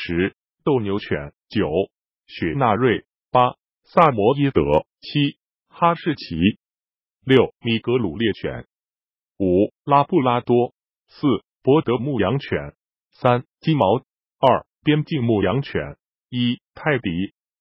10. 斗牛犬。9. 雪纳瑞。8. 萨摩耶德。7. 哈士奇。6. 米格鲁猎犬。5. 拉布拉多。4. 博德牧羊犬。3. 金毛。2. 边境牧羊犬。1. 泰迪。